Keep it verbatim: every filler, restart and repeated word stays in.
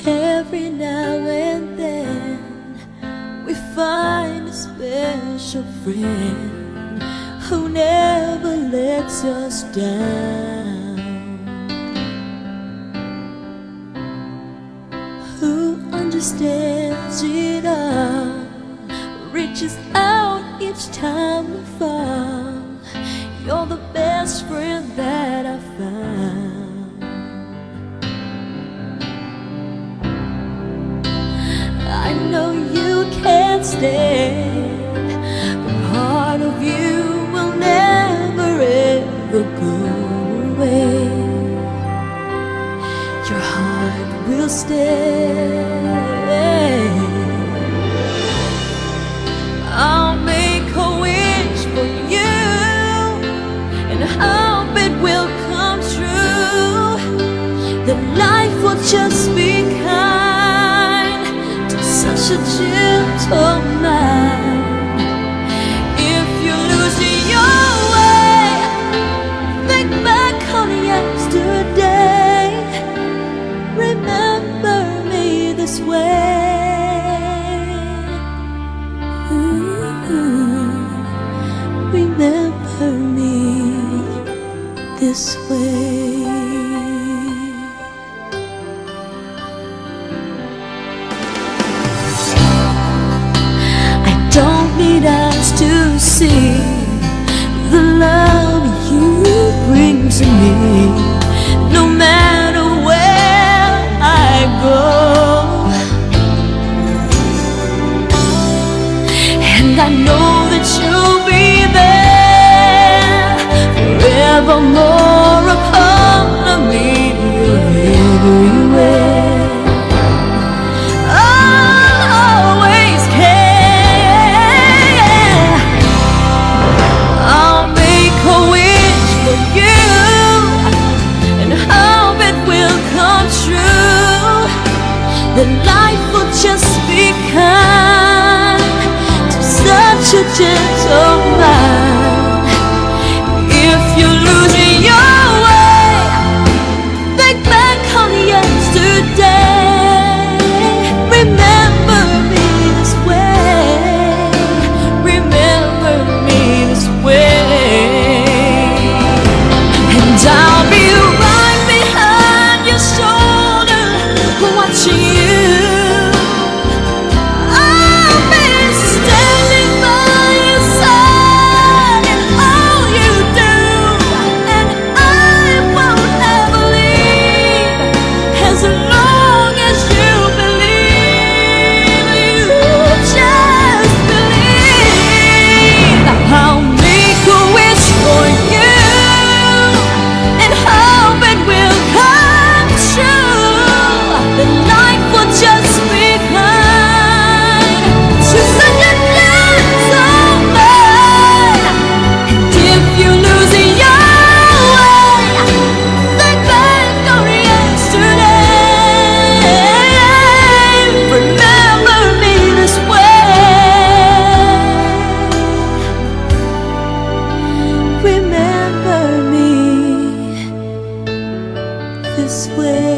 Every now and then we find a special friend who never lets us down, who understands it all, reaches out each time we fall. You're the best friend that I found. I know you can't stand, but part of you will never ever go away. Your heart will stay. I'll make a wish for you and hope it will come true, that life will just be kind to such a gentle man. If you lose your way, think back on yesterday. Remember me this way. Remember me this way. I don't need us to see the love you bring to me, no matter where I go. And I know that you'll be forevermore a part of me. You're everywhere. I'll always care. I'll make a wish for you and hope it will come true, that life will just be kind to such a gentle man. If you're losing your way, think back on yesterday. Remember me this way. Remember me this way. And I'll be right behind your shoulder, watching you. Remember me this way.